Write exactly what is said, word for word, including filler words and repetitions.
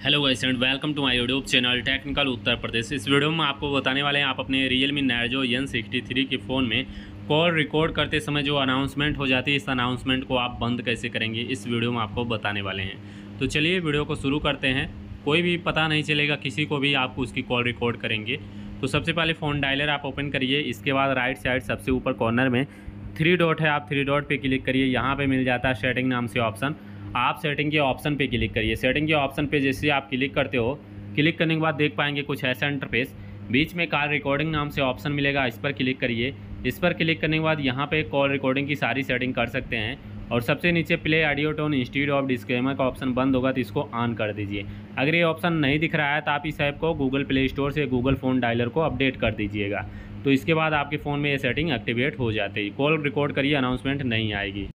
Hello guys and welcome to my YouTube channel technical Uttar Pradesh. इस video में आपको बताने वाले हैं आप अपने Realme Narzo N sixty three के फ़ोन में कॉल रिकॉर्ड करते समय जो अनाउंसमेंट हो जाती है, इस अनाउंसमेंट को आप बंद कैसे करेंगे, इस वीडियो में आपको बताने वाले हैं। तो चलिए वीडियो को शुरू करते हैं। कोई भी पता नहीं चलेगा किसी को भी, आपको उसकी कॉल रिकॉर्ड करेंगे। तो सबसे पहले फ़ोन डायलर आप ओपन करिए। इसके बाद राइट साइड सबसे ऊपर कॉर्नर में थ्री डॉट है, आप थ्री डॉट पे क्लिक करिए। यहाँ पे मिल जाता है सेटिंग नाम से ऑप्शन। आप सेटिंग के ऑप्शन पे क्लिक करिए। सेटिंग के ऑप्शन पे जैसे आप क्लिक करते हो, क्लिक करने के बाद देख पाएंगे कुछ ऐसा इंटरफेस। बीच में कॉल रिकॉर्डिंग नाम से ऑप्शन मिलेगा, इस पर क्लिक करिए। इस पर क्लिक करने के बाद यहाँ पे कॉल रिकॉर्डिंग की सारी सेटिंग कर सकते हैं। और सबसे नीचे play audio tone instead of disclaimer का ऑप्शन बंद होगा, तो इसको ऑन कर दीजिए। अगर ये ऑप्शन नहीं दिख रहा है तो आप इस ऐप को गूगल प्ले स्टोर से गूगल फ़ोन डायलर को अपडेट कर दीजिएगा। तो इसके बाद आपके फ़ोन में ये सेटिंग एक्टिवेट हो जाती है। कॉल रिकॉर्ड करिए, अनाउंसमेंट नहीं आएगी।